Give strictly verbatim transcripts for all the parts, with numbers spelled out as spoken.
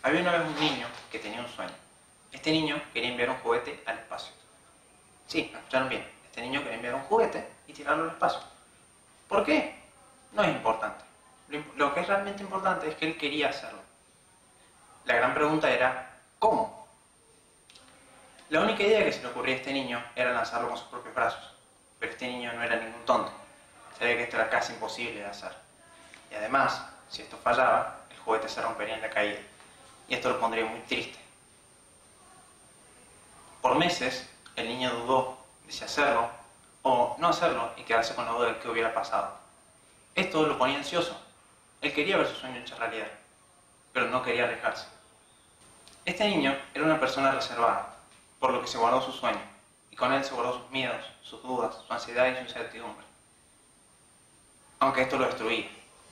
Había una vez un niño que tenía un sueño. Este niño quería enviar un juguete al espacio. Sí, me escucharon bien. Este niño quería enviar un juguete y tirarlo al espacio. ¿Por qué? No es importante. Lo, lo que es realmente importante es que él quería hacerlo. La gran pregunta era, ¿cómo? La única idea que se le ocurría a este niño era lanzarlo con sus propios brazos. Pero este niño no era ningún tonto. Sabía que esto era casi imposible de hacer. Y además, si esto fallaba, el juguete se rompería en la caída. Y esto lo pondría muy triste. Por meses, el niño dudó de si hacerlo o no hacerlo y quedarse con la duda de qué hubiera pasado. Esto lo ponía ansioso. Él quería ver su sueño hecho realidad, pero no quería alejarse. Este niño era una persona reservada, por lo que se guardó su sueño, y con él se guardó sus miedos, sus dudas, su ansiedad y su incertidumbre. Aunque esto lo destruía.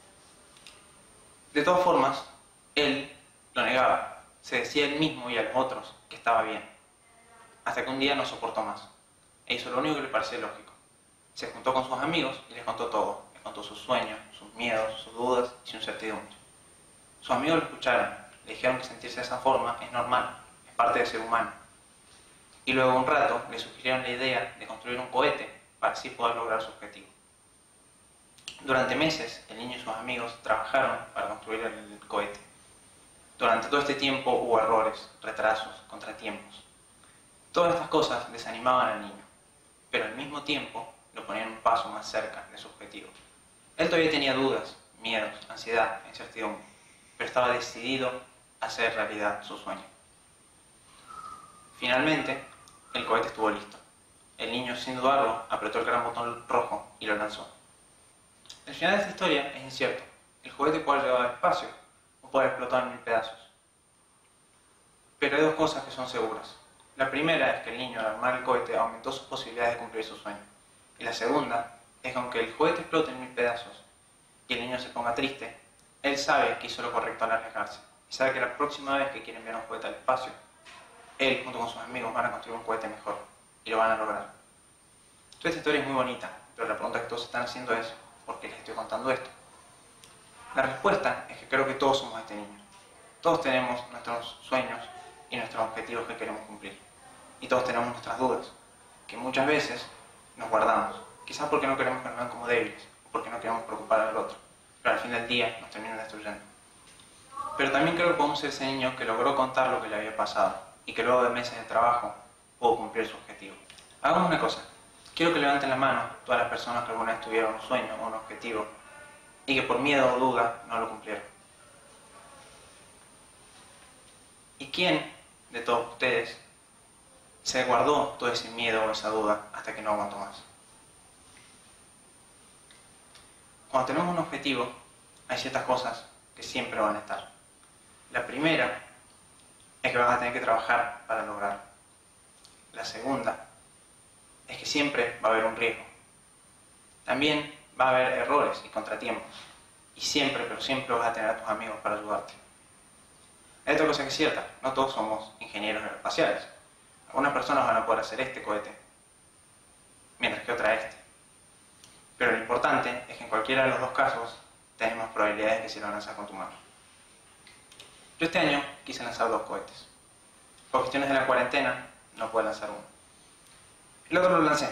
De todas formas, él lo negaba. Se decía a él mismo y a los otros que estaba bien. Hasta que un día no soportó más. E hizo lo único que le parecía lógico. Se juntó con sus amigos y les contó todo. Les contó sus sueños, sus miedos, sus dudas y su incertidumbre. Sus amigos lo escucharon. Le dijeron que sentirse de esa forma es normal, es parte del ser humano. Y luego un rato le sugirieron la idea de construir un cohete para así poder lograr su objetivo. Durante meses, el niño y sus amigos trabajaron para construir el cohete. Durante todo este tiempo hubo errores, retrasos, contratiempos. Todas estas cosas desanimaban al niño, pero al mismo tiempo lo ponían un paso más cerca de su objetivo. Él todavía tenía dudas, miedos, ansiedad, incertidumbre, pero estaba decidido a hacer realidad su sueño. Finalmente, el cohete estuvo listo. El niño, sin dudarlo, apretó el gran botón rojo y lo lanzó. El final de esta historia es incierto. El juguete puede llegar al espacio o puede explotar en mil pedazos. Pero hay dos cosas que son seguras. La primera es que el niño, al armar el cohete, aumentó sus posibilidades de cumplir su sueño. Y la segunda es que aunque el juguete explote en mil pedazos y el niño se ponga triste, él sabe que hizo lo correcto al arriesgarse. Y sabe que la próxima vez que quiere enviar un juguete al espacio, él junto con sus amigos van a construir un cohete mejor. Y lo van a lograr. Toda esta historia es muy bonita, pero la pregunta que todos están haciendo es, ¿por qué les estoy contando esto? La respuesta es que creo que todos somos este niño. Todos tenemos nuestros sueños y nuestros objetivos que queremos cumplir. Y todos tenemos nuestras dudas, que muchas veces nos guardamos. Quizás porque no queremos que nos vean como débiles, o porque no queremos preocupar al otro. Pero al fin del día nos terminan destruyendo. Pero también creo que podemos ser ese niño que logró contar lo que le había pasado, y que luego de meses de trabajo pudo cumplir su objetivo. Hagamos una cosa. Quiero que levanten la mano todas las personas que alguna vez tuvieron un sueño o un objetivo y que por miedo o duda no lo cumplieron. ¿Y quién de todos ustedes se guardó todo ese miedo o esa duda hasta que no aguantó más? Cuando tenemos un objetivo, hay ciertas cosas que siempre van a estar. La primera es que vas a tener que trabajar para lograrlo. La segunda es que siempre va a haber un riesgo. También va a haber errores y contratiempos. Y siempre, pero siempre vas a tener a tus amigos para ayudarte. Hay otra cosa que es cierta, no todos somos ingenieros aeroespaciales. Algunas personas van a poder hacer este cohete, mientras que otra este. Pero lo importante es que en cualquiera de los dos casos tenés más probabilidades de que si lo lanzas con tu mano. Yo este año quise lanzar dos cohetes. Por cuestiones de la cuarentena no pude lanzar uno. El otro lo lancé.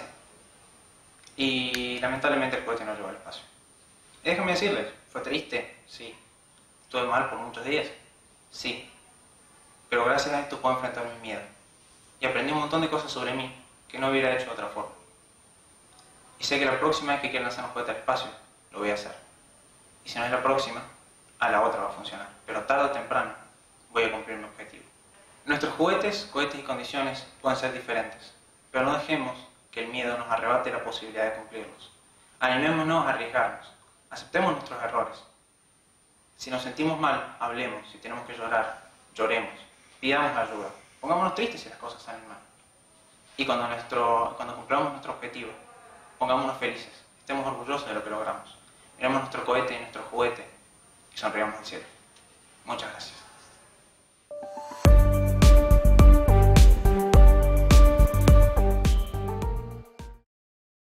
Y lamentablemente el cohete no llegó al espacio. Y déjenme decirles, ¿fue triste? Sí. ¿Estuve mal por muchos días? Sí. Pero gracias a esto puedo enfrentar mi miedo. Y aprendí un montón de cosas sobre mí que no hubiera hecho de otra forma. Y sé que la próxima vez que quiera lanzar un cohete al espacio, lo voy a hacer. Y si no es la próxima, a la otra va a funcionar. Pero tarde o temprano voy a cumplir mi objetivo. Nuestros juguetes, cohetes y condiciones pueden ser diferentes. Pero no dejemos que el miedo nos arrebate la posibilidad de cumplirlos. Animémonos a arriesgarnos. Aceptemos nuestros errores. Si nos sentimos mal, hablemos. Si tenemos que llorar, lloremos. Pidamos ayuda. Pongámonos tristes si las cosas salen mal. Y cuando, nuestro, cuando cumplamos nuestro objetivo, pongámonos felices. Estemos orgullosos de lo que logramos. Miremos nuestro cohete y nuestro juguete y sonriamos al cielo. Muchas gracias.